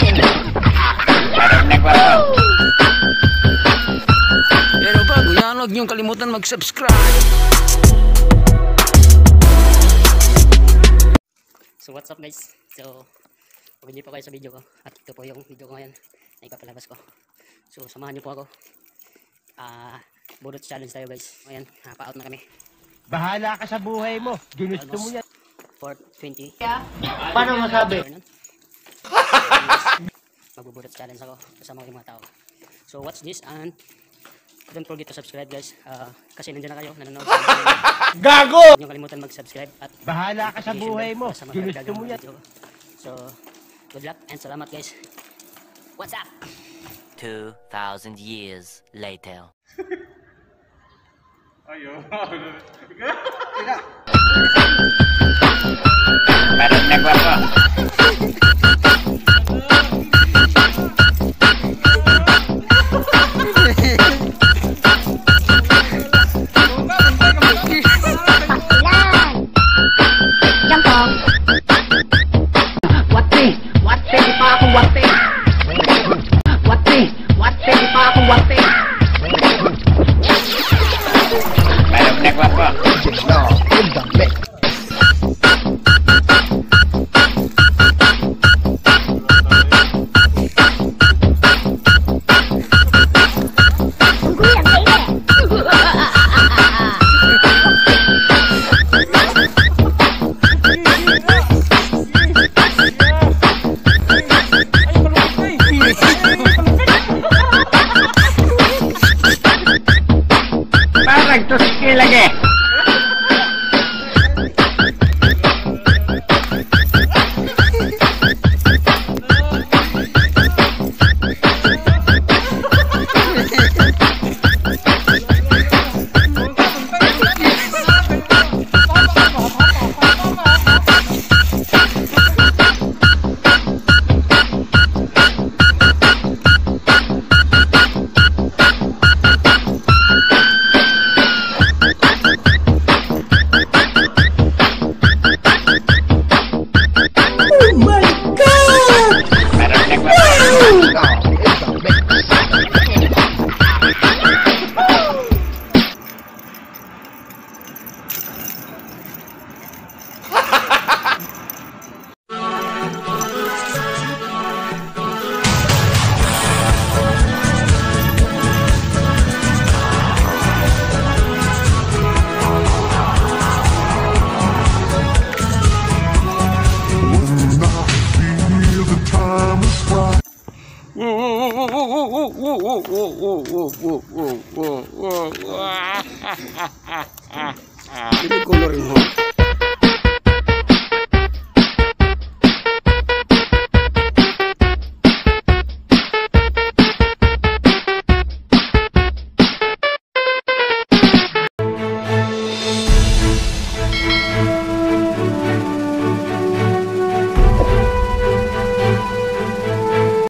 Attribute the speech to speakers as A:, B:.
A: Pero bago yan, huwag niyong kalimutan mag-subscribe.
B: So what's up guys? So pag hindi pa kayo sa video ko, at ito po yung video ko ngayon na ipapalabas ko. So samahan niyo po ako. Burot challenge tayo guys. Ngayon, pa-out na kami.
C: Bahala ka sa buhay mo. Ginusto mo yan.
B: 4:20.
C: Paano masabi?
B: Magbuburot challenge ako kasama ko yung mga tao. So watch this and don't forget to subscribe guys. Kasi nandiyan na kayo, nanonood.
C: Gago!
B: Huwag niyo kalimutan mag-subscribe at
C: bahala ka sa buhay mo. Ginusto mo yan.
B: So good luck and salamat guys. What's up?
D: 2,000 years later.
E: Ayo.
C: Lagi.
A: Ini coloring mo.